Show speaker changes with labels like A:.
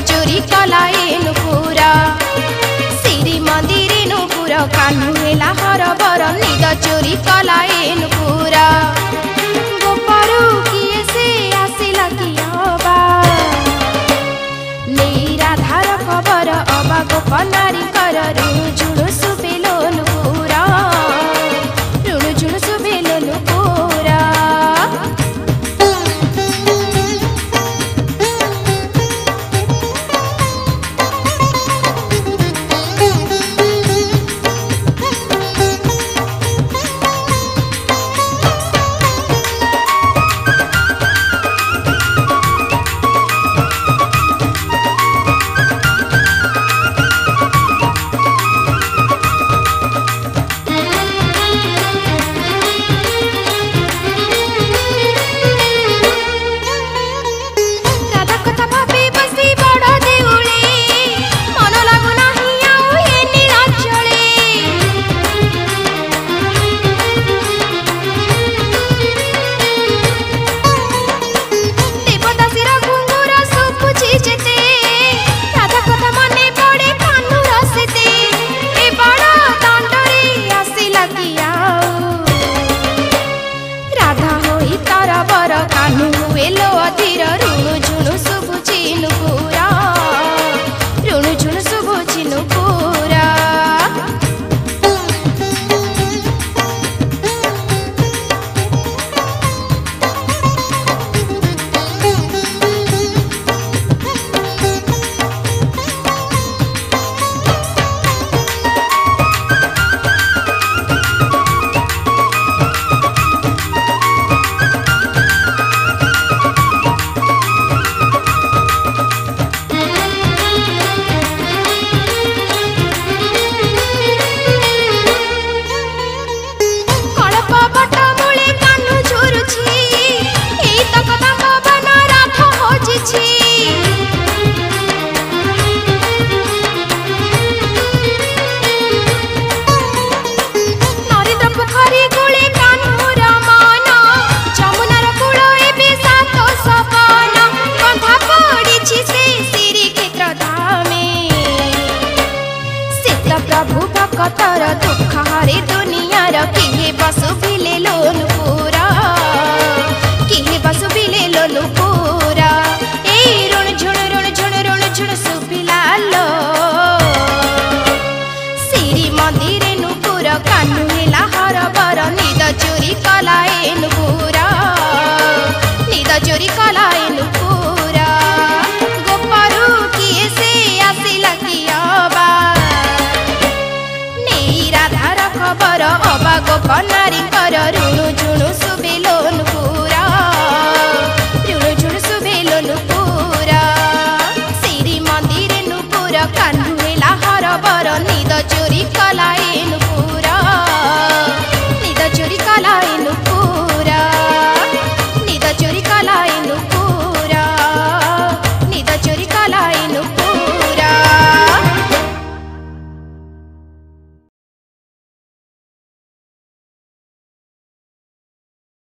A: चोरी कलाए नुपुरा श्री मंदिर नुपुर कान्हू हेला हरबर निद चोरी कलाए नुपुरा गोपारू किए से आसिला किया नहीं राधार खबर अबा गोपनारी कर रुणुझुणु सुबेलो नुपुरा रुणुझुणु सुबेलो नुपुरा कान्हू एलो अधीर रुणुझुणु शुभुची नुपुरा रुणुझुणु शुभुची नुपुरा प्रभु भक्तर दुख हरे दुनियार किहे बसु भिले नुपुरा किहे बसु भिले नुपुरा ए रुणुझुणु सुभिला लो श्री मंदिर नुपुर कान्हू हेला हरबर निद चोरी कलाए नुपुरा निद चोरी कलाए नुपुरा गोपारू किए से आसिला किया खबर अबा गोपनारी कर रुणुझुणु सुबेलो नुपुरा रुणुझुणु सुबेलो नुपुरा श्री मंदिर नुपुर कान्हू हेला हरबर निद चोरी कलाए नुपुरा।